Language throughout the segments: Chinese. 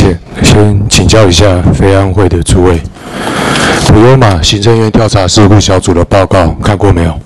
谢。先请教一下非安会的诸位，普悠玛行政院调查事故小组的报告看过没有？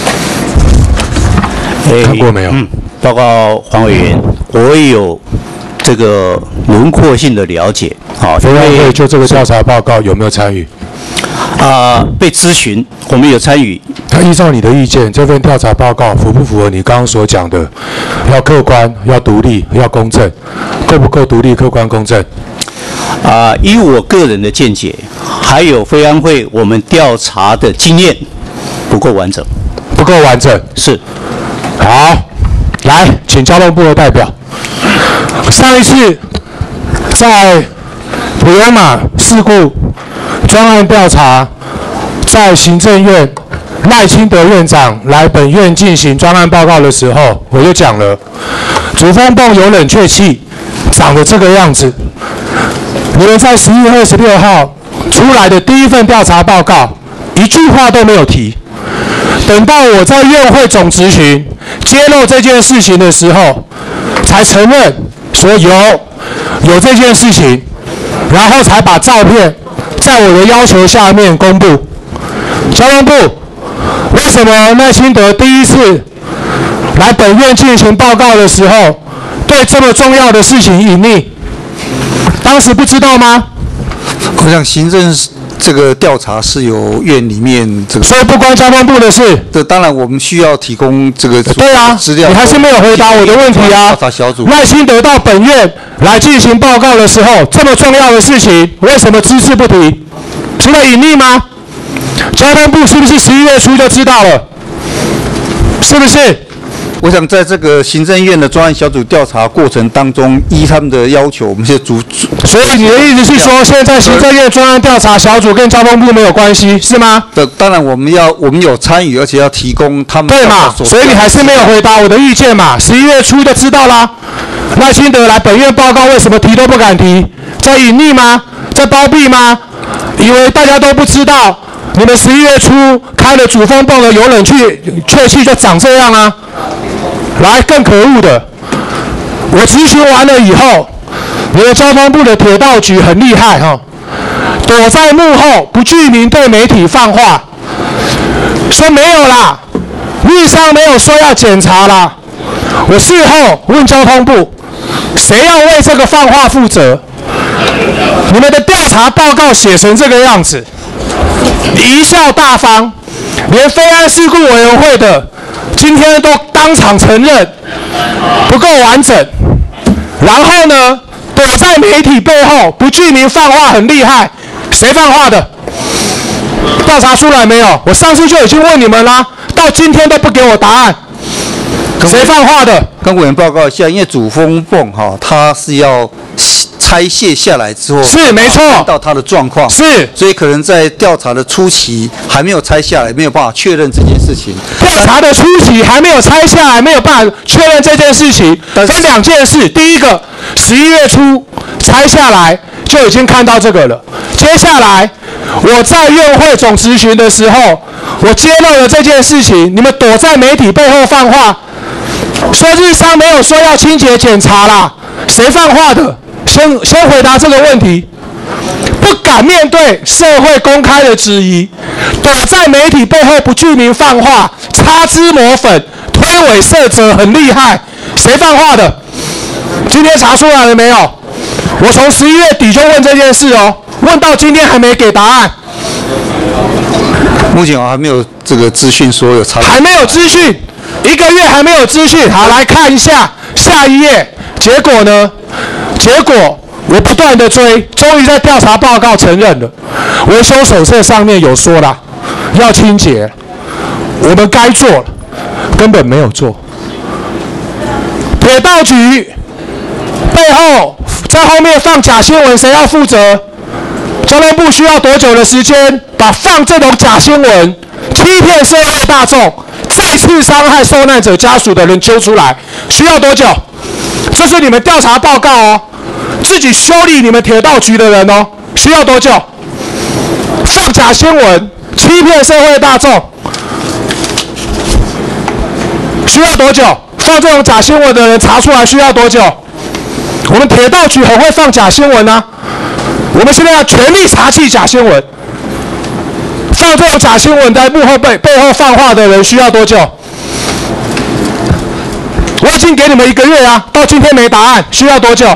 看过没有？ 报告黄委员，我有这个轮廓性的了解。好， 非安会就这个调查报告有没有参与？ 被咨询，我们有参与。 那依照你的意见，这份调查报告符不符合你刚刚所讲的，要客观、要独立、要公正，够不够独立、客观、公正？ 依我个人的见解，还有非安会我们调查的经验不够完整。 不够完整。 是。 好，来，请交通部的代表。上一次在普悠玛事故专案调查，在行政院赖清德院长来本院进行专案报告的时候，我就讲了，主风泵有冷却器长得这个样子。你们在11月26号出来的第一份调查报告，一句话都没有提。等到我在院会总质询揭露这件事情的时候，才承认说有这件事情，然后才把照片在我的要求下面公布。交通部为什么赖清德第一次来本院进行报告的时候，对这么重要的事情隐匿？当时不知道吗？ 我想行政这个调查是由院里面这个， 所以不关交通部的事。 这当然我们需要提供这个对啊， 资料。 你还是没有回答我的问题啊！ 调查小组赖清德到本院来进行报告的时候，这么重要的事情，为什么只字不提？是在隐匿吗？交通部是不是11月初就知道了？是不是？ 我想在这个行政院的专案小组调查过程当中，依他们的要求，我们是所以你的意思是说，现在行政院专案调查小组跟交通部没有关系，是吗？ 当然我们有参与，而且要提供他们对嘛？所以你还是没有回答我的意见嘛？11月初就知道啦。赖清德来本院报告，为什么提都不敢提？在隐匿吗？在包庇吗？以为大家都不知道？你们11月初开了主风泵的有冷却器就长这样啊！来，更可恶的，我咨询完了以后，你们交通部的铁道局很厉害哈，躲在幕后不具名对媒体放话，说没有啦，律上没有说要检查啦。我事后问交通部，谁要为这个放话负责？你们的调查报告写成这个样子，贻笑大方，连非安事故委员会的今天都当场承认不够完整，然后呢，躲在媒体背后不具名放话很厉害，谁放话的？调查出来没有？我上次就已经问你们啦，到今天都不给我答案，谁放话的？ 跟委员报告一下，因为主风泵它是要拆卸下来之后， 是没错， 看到它的状况是， 所以可能在调查的初期还没有拆下来，没有办法确认这件事情。 调查的初期还没有拆下来，没有办法确认这件事情。分两件事，第一个，11月初拆下来就已经看到这个了。接下来我在院会总质询的时候，我揭露了这件事情，你们躲在媒体背后放话，说日商没有说要清洁检查啦，谁放话的？先回答这个问题。不敢面对社会公开的质疑，躲在媒体背后不具名放话，擦脂抹粉，推诿射责，很厉害。谁放话的？今天查出来了没有？我从11月底就问这件事哦，问到今天还没给答案。 目前还没有这个资讯说有查， 还没有资讯，1个月还没有资讯。好，来看一下下一页，结果呢？结果我不断的追，终于在调查报告承认了。维修手册上面有说啦，要清洁，我们该做了，根本没有做。铁道局背后在后面放假新闻，谁要负责？交通部需要多久的时间把放这种假新闻、欺骗社会大众、再次伤害受难者家属的人揪出来？需要多久？这是你们调查报告哦，自己修理你们铁道局的人哦，需要多久？放假新闻、欺骗社会大众，需要多久？放这种假新闻的人查出来需要多久？ 我们铁道局很会放假新闻啊，我们现在要全力查缉假新闻。放这种假新闻在幕后背后放话的人需要多久？我已经给你们1个月啊，到今天没答案，需要多久？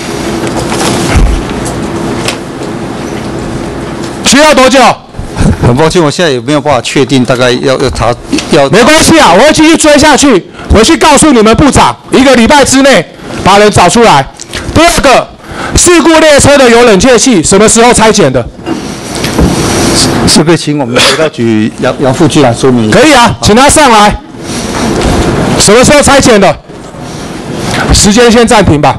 需要多久？ 很抱歉，我现在也没有办法确定，大概要查要。 没关系啊，我会继续追下去，我去告诉你们部长，1个礼拜之内把人找出来。第二个，事故列车的有冷却器什么时候拆检的？ 是不是请我们铁道局杨副局长说明？ 可以啊，请他上来。什么时候拆检的？时间先暂停吧。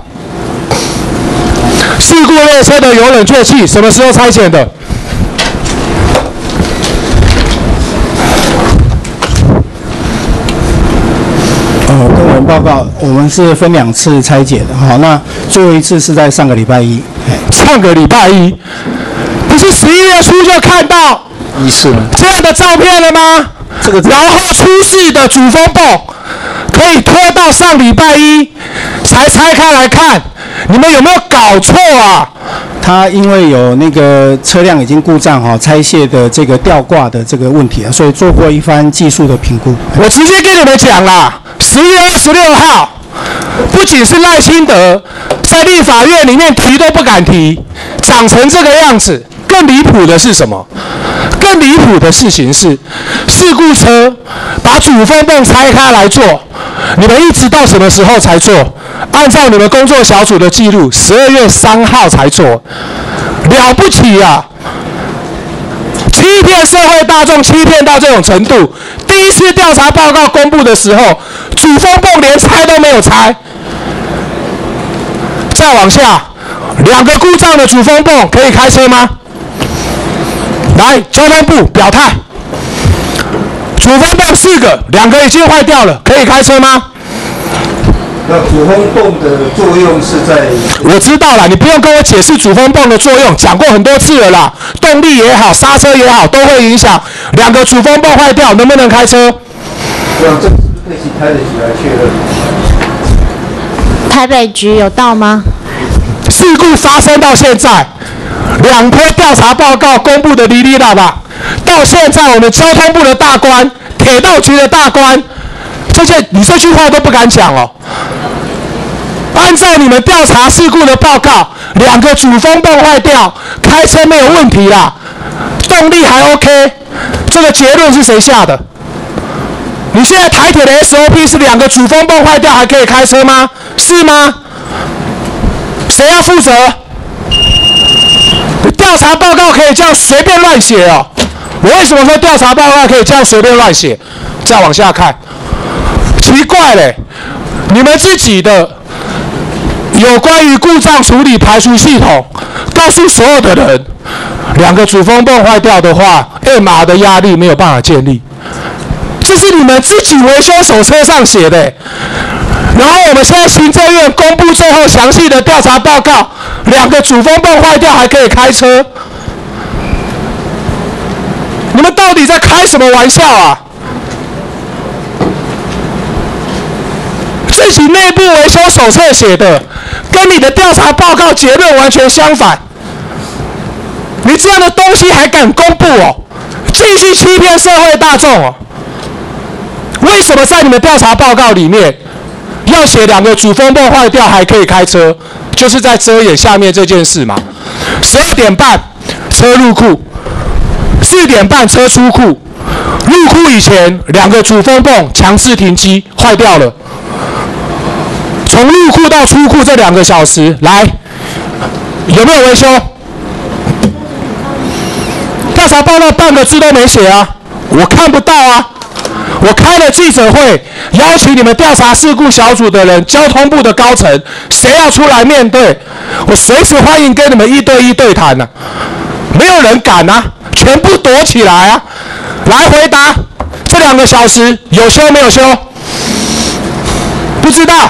事故列车的有冷却器什么时候拆检的？ 公文报告，我们是分2次拆解的。好，那最后一次是在上个礼拜一。 上个礼拜一，不是11月初就看到这样的照片了吗？然后出事的主风泵可以拖到上礼拜一才拆开来看，你们有没有搞错啊？ 它因为有那个车辆已经故障拆卸的这个吊挂的这个问题所以做过一番技术的评估。 我直接跟你们讲啦，11月26号，不仅是赖清德在立法院里面提都不敢提，长成这个样子。更离谱的是什么？更离谱的事情是，事故车把主风泵拆开来做，你们一直到什么时候才做？按照你们工作小组的记录，12月3号才做，了不起啊！欺骗社会大众，欺骗到这种程度。第一次调查报告公布的时候，主风泵连拆都没有拆。再往下，2个故障的主风泵可以开车吗？来，交通部表态。主风泵4个，2个已经坏掉了，可以开车吗？ 那主风泵的作用是在…… 我知道了，你不用跟我解释主风泵的作用，讲过很多次了啦。动力也好，刹车也好，都会影响。2个主风泵坏掉，能不能开车？ 这样，这是不是可以请台北局来确认？ 台北局有到吗？ 事故发生到现在，2波调查报告公布的哩哩啦啦，到现在我们交通部的大官、铁道局的大官，你这句话都不敢讲哦。按照你们调查事故的报告，2个主风泵坏掉，开车没有问题啦，动力还 OK， 这个结论是谁下的？你现在台铁的 SOP 是2个主风泵坏掉还可以开车吗？是吗？谁要负责？调查报告可以这样随便乱写哦。我为什么说调查报告可以这样随便乱写？再往下看，奇怪嘞，你们自己的有关于故障处理排除系统，告诉所有的人，2个主风泵坏掉的话 ，MR 的压力没有办法建立。这是你们自己维修手册上写的。然后我们现在行政院公布最后详细的调查报告，2个主风泵坏掉还可以开车，你们到底在开什么玩笑啊？自己内部维修手册写的，跟你的调查报告结论完全相反。你这样的东西还敢公布哦？继续欺骗社会大众哦！为什么在你们调查报告里面要写2个主风泵坏掉还可以开车，就是在遮掩下面这件事嘛。12点半车入库，4点半车出库，入库以前2个主风泵强制停机坏掉了，从入库到出库这2个小时，来有没有维修？调查报告半个字都没写啊，我看不到啊。我开了记者会，邀请你们调查事故小组的人，交通部的高层，谁要出来面对？我随时欢迎跟你们1对1对谈啊，没有人敢啊，全部躲起来啊！来回答，这2个小时有修没有修？不知道。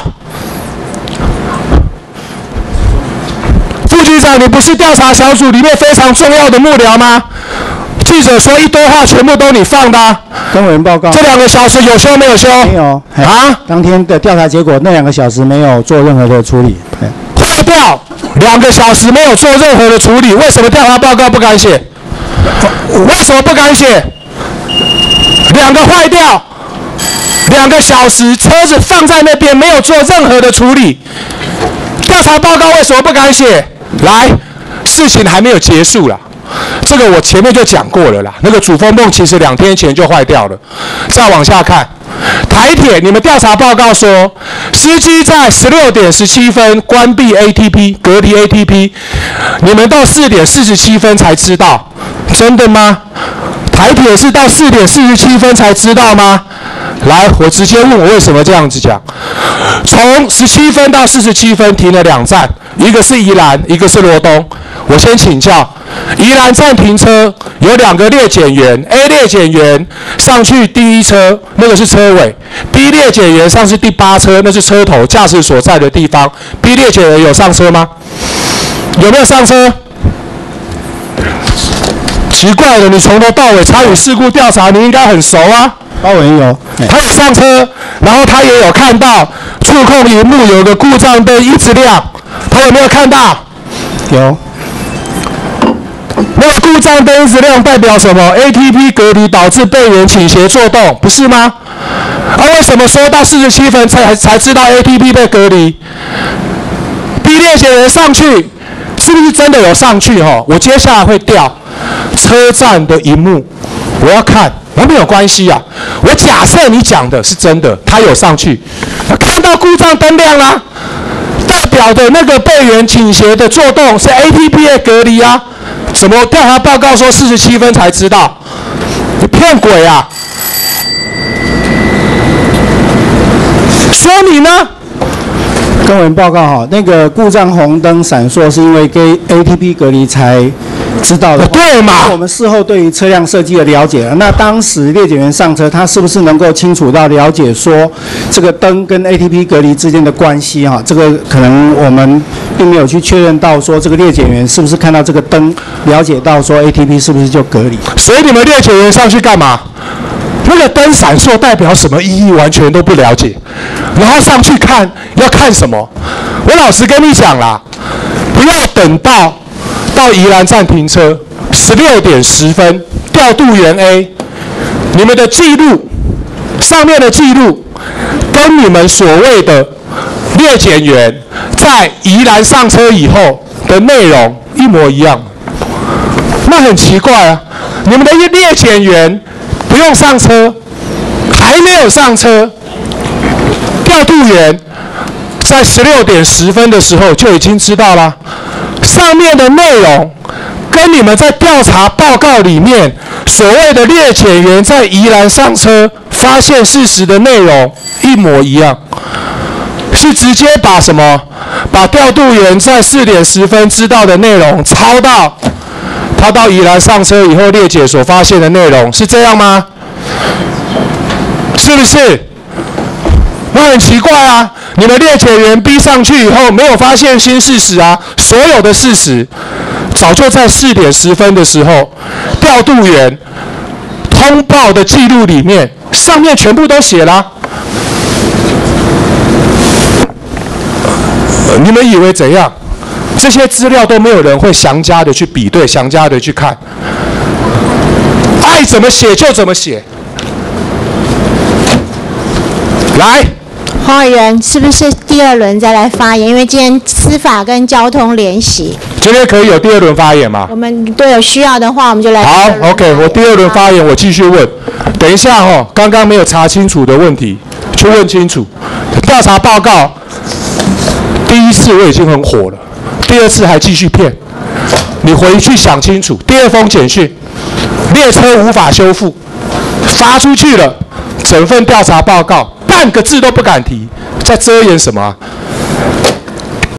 副局长，你不是调查小组里面非常重要的幕僚吗？记者说一堆话，全部都你放的啊。 公文报告， 这2个小时有修没有修？ 没有啊。当天的调查结果，那2个小时没有做任何的处理。 坏坏掉2个小时没有做任何的处理，为什么调查报告不敢写？为什么不敢写？2个坏掉2个小时，车子放在那边没有做任何的处理，调查报告为什么不敢写？来，事情还没有结束啦。这个我前面就讲过了啦，那个主风泵其实2天前就坏掉了。再往下看，台铁你们调查报告说，司机在16点17分关闭 ATP 隔离 ATP， 你们到4点47分才知道，真的吗？台铁是到4点47分才知道吗？来，我直接问我为什么这样子讲。从17分到47分停了2站，一个是宜兰，一个是罗东。我先请教，宜兰站停车有2个列检员 ，A 列检员上去第1车，那个是车尾 ；B 列检员上去第8车，那是车头，驾驶所在的地方。B 列检员有上车吗？有没有上车？奇怪了，你从头到尾参与事故调查，你应该很熟啊。 包委员有， 他有上车，然后他也有看到触控萤幕有个故障灯一直亮，他有没有看到？ 有。 那个故障灯一直亮代表什么 ？ATP 隔离导致备源倾斜作动，不是吗？为什么说到47分才知道 ATP 被隔离 ？B 列检员上去，是不是真的有上去？我接下来会调车站的萤幕，我要看。那没有关系啊，我假设你讲的是真的，他有上去，看到故障灯亮啦，代表的那个备源倾斜的作动是 ATP 的隔离啊，怎么调查报告说47分才知道？你骗鬼啊！说你呢？ 跟我们报告哈，那个故障红灯闪烁是因为跟 ATP 隔离才知道的。 对嘛？ 我们事后对于车辆设计的了解，那当时列检员上车，他是不是能够清楚到了解说这个灯跟 ATP 隔离之间的关系哈？这个可能我们并没有去确认到说这个列检员是不是看到这个灯，了解到说 ATP 是不是就隔离。 所以你们列检员上去干嘛？那个灯闪烁代表什么意义，完全都不了解。然后上去看，要看什么？我老实跟你讲啦，不要等到宜兰站停车，16点10分，调度员 A， 你们的记录上面的记录跟你们所谓的列检员在宜兰上车以后的内容一模一样，那很奇怪啊！你们的列检员不用上车，还没有上车，调度员在16点10分的时候就已经知道了，上面的内容跟你们在调查报告里面所谓的列检员在宜兰上车发现事实的内容一模一样，是直接把什么？把调度员在4点10分知道的内容抄到他到宜兰上车以后列检所发现的内容，是这样吗？是不是？那很奇怪啊！你们列检员逼上去以后，没有发现新事实啊！所有的事实早就在4点10分的时候，调度员通报的记录里面，上面全部都写了。你们以为怎样？这些资料都没有人会详加的去比对，详加的去看，爱怎么写就怎么写。来， 黄委员，是不是第2轮再来发言？因为今天司法跟交通联席， 今天可以有第2轮发言吗？ 我们都有需要的话，我们就来。 好 ，OK， 我第2轮发言，我继续问。等一下刚刚没有查清楚的问题，去问清楚。调查报告第1次我已经很火了，第2次还继续骗，你回去想清楚。第2封简讯，列车无法修复，发出去了，整份调查报告半个字都不敢提，在遮掩什么？